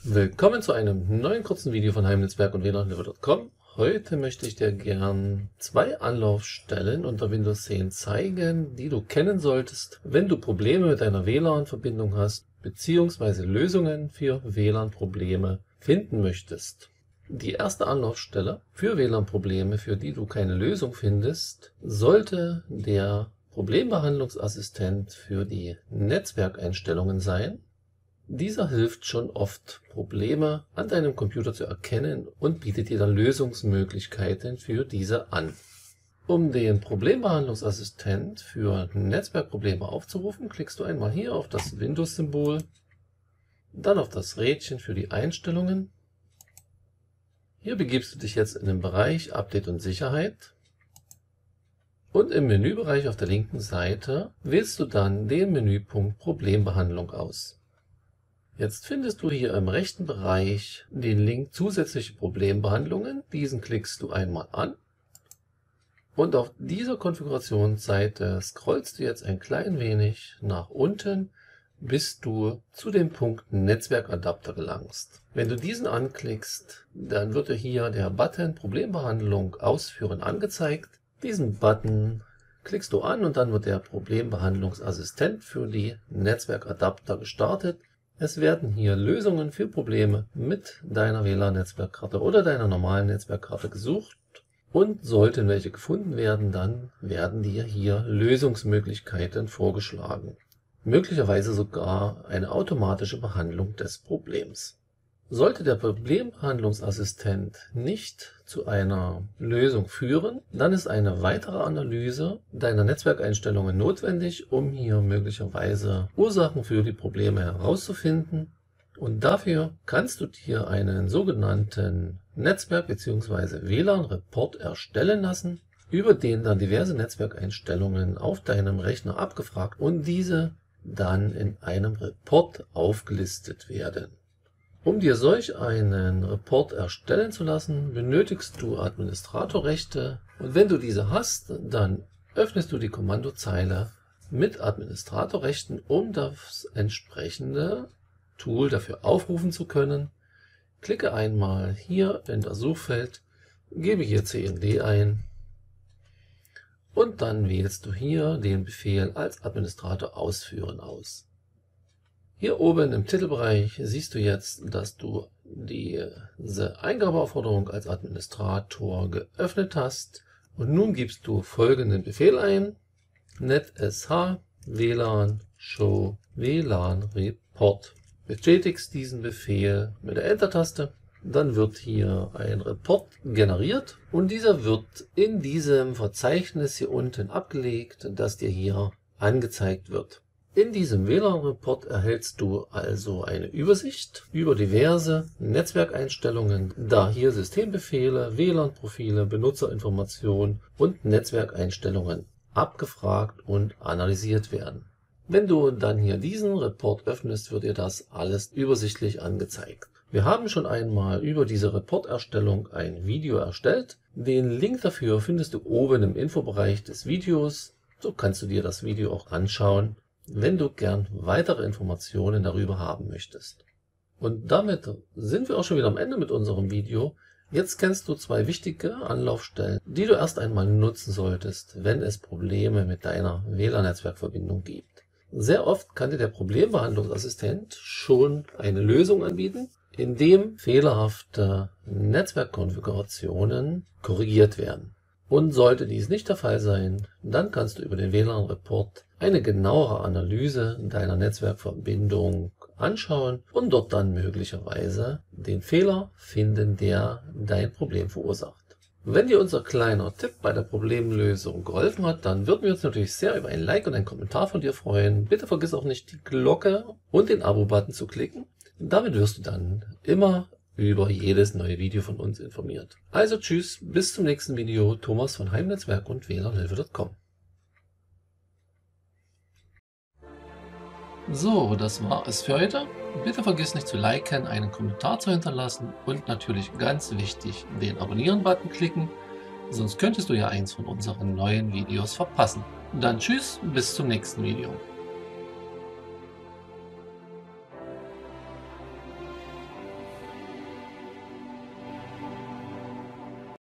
Willkommen zu einem neuen kurzen Video von Heimnetzwerk und WLANHilfe.com. Heute möchte ich dir gern zwei Anlaufstellen unter Windows 10 zeigen, die du kennen solltest, wenn du Probleme mit deiner WLAN-Verbindung hast, beziehungsweise Lösungen für WLAN-Probleme finden möchtest. Die erste Anlaufstelle für WLAN-Probleme, für die du keine Lösung findest, sollte der Problembehandlungsassistent für die Netzwerkeinstellungen sein. Dieser hilft schon oft, Probleme an deinem Computer zu erkennen und bietet dir dann Lösungsmöglichkeiten für diese an. Um den Problembehandlungsassistent für Netzwerkprobleme aufzurufen, klickst du einmal hier auf das Windows-Symbol, dann auf das Rädchen für die Einstellungen. Hier begibst du dich jetzt in den Bereich Update und Sicherheit. Und im Menübereich auf der linken Seite wählst du dann den Menüpunkt Problembehandlung aus. Jetzt findest du hier im rechten Bereich den Link Zusätzliche Problembehandlungen. Diesen klickst du einmal an. Und auf dieser Konfigurationsseite scrollst du jetzt ein klein wenig nach unten, bis du zu dem Punkt Netzwerkadapter gelangst. Wenn du diesen anklickst, dann wird dir hier der Button Problembehandlung ausführen angezeigt. Diesen Button klickst du an und dann wird der Problembehandlungsassistent für die Netzwerkadapter gestartet. Es werden hier Lösungen für Probleme mit deiner WLAN-Netzwerkkarte oder deiner normalen Netzwerkkarte gesucht und sollten welche gefunden werden, dann werden dir hier Lösungsmöglichkeiten vorgeschlagen. Möglicherweise sogar eine automatische Behandlung des Problems. Sollte der Problembehandlungsassistent nicht zu einer Lösung führen, dann ist eine weitere Analyse deiner Netzwerkeinstellungen notwendig, um hier möglicherweise Ursachen für die Probleme herauszufinden. Und dafür kannst du dir einen sogenannten Netzwerk- bzw. WLAN-Report erstellen lassen, über den dann diverse Netzwerkeinstellungen auf deinem Rechner abgefragt und diese dann in einem Report aufgelistet werden. Um dir solch einen Report erstellen zu lassen, benötigst du Administratorrechte und wenn du diese hast, dann öffnest du die Kommandozeile mit Administratorrechten, um das entsprechende Tool dafür aufrufen zu können. Klicke einmal hier in das Suchfeld, gebe hier cmd ein und dann wählst du hier den Befehl als Administrator ausführen aus. Hier oben im Titelbereich siehst du jetzt, dass du diese Eingabeaufforderung als Administrator geöffnet hast und nun gibst du folgenden Befehl ein: netsh WLAN show WLAN report. Bestätigst diesen Befehl mit der Enter-Taste, dann wird hier ein Report generiert und dieser wird in diesem Verzeichnis hier unten abgelegt, das dir hier angezeigt wird. In diesem WLAN-Report erhältst du also eine Übersicht über diverse Netzwerkeinstellungen, da hier Systembefehle, WLAN-Profile, Benutzerinformationen und Netzwerkeinstellungen abgefragt und analysiert werden. Wenn du dann hier diesen Report öffnest, wird dir das alles übersichtlich angezeigt. Wir haben schon einmal über diese Reporterstellung ein Video erstellt. Den Link dafür findest du oben im Infobereich des Videos. So kannst du dir das Video auch anschauen, wenn du gern weitere Informationen darüber haben möchtest. Und damit sind wir auch schon wieder am Ende mit unserem Video. Jetzt kennst du zwei wichtige Anlaufstellen, die du erst einmal nutzen solltest, wenn es Probleme mit deiner WLAN-Netzwerkverbindung gibt. Sehr oft kann dir der Problembehandlungsassistent schon eine Lösung anbieten, indem fehlerhafte Netzwerkkonfigurationen korrigiert werden. Und sollte dies nicht der Fall sein, dann kannst du über den WLAN-Report eine genauere Analyse deiner Netzwerkverbindung anschauen und dort dann möglicherweise den Fehler finden, der dein Problem verursacht. Wenn dir unser kleiner Tipp bei der Problemlösung geholfen hat, dann würden wir uns natürlich sehr über ein Like und einen Kommentar von dir freuen. Bitte vergiss auch nicht, die Glocke und den Abo-Button zu klicken. Damit wirst du dann immer über jedes neue Video von uns informiert. Also tschüss, bis zum nächsten Video. Thomas von Heimnetzwerk und WLANHilfe.com. So, das war es für heute. Bitte vergiss nicht zu liken, einen Kommentar zu hinterlassen und natürlich ganz wichtig, den Abonnieren-Button klicken, sonst könntest du ja eins von unseren neuen Videos verpassen. Dann tschüss, bis zum nächsten Video.